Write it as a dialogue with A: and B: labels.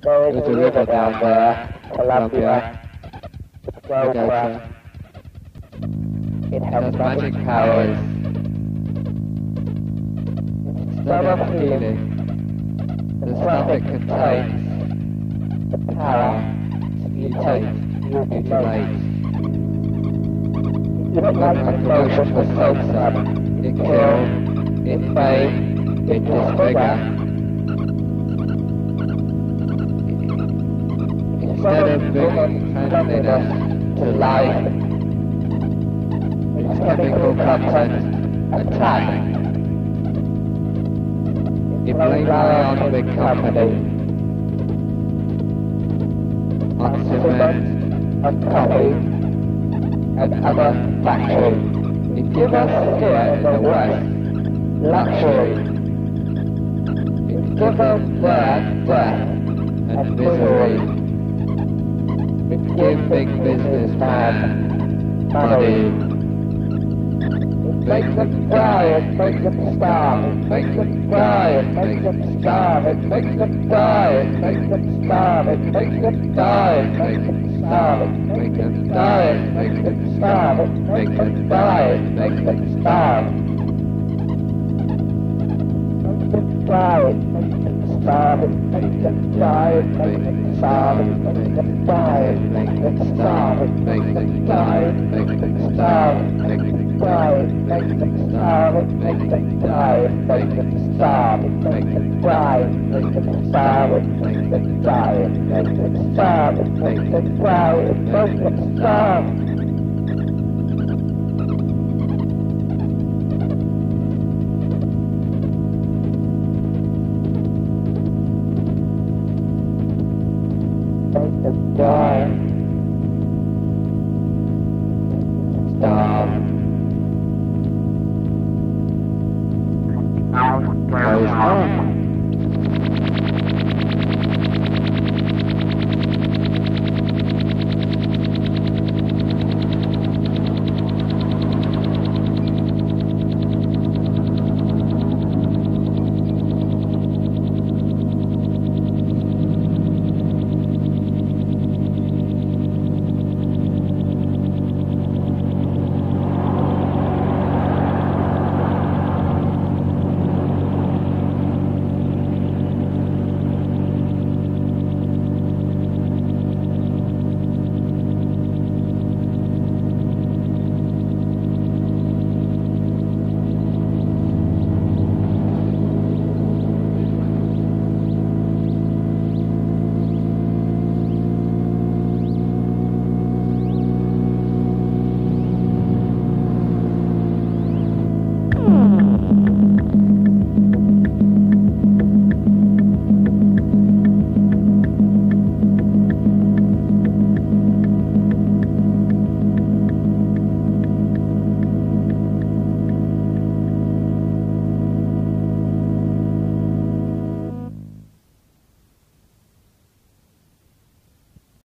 A: There's a river down there, Columbia, the Delta. It has magic powers. Instead of healing, the stuff it contains, the power to mutate, mutilate. It looks like a motion for salsa. It kills, it fades, it disfigures. Instead of bringing cleanliness to life, its chemical content attack. It may rely on big company, on cement, on coffee, and other factories. It gives us here in the West luxury. It gives us there death and misery. It gives big businessmen money. Make them die and make them starve, make them die and make them starve, and make them die and make them starve, and make them die and make them starve, and make them die and make them starve, and make them die and make them starve. Make them die and make them starve, and make them die and make them starve, and make them die and make them starve, and make them die and make them starve, and make them die, make them starve, make them die, make them starve, make them die, make them starve, make them die, make them starve, make them die, make them starve. Make them die, starve. Goes on.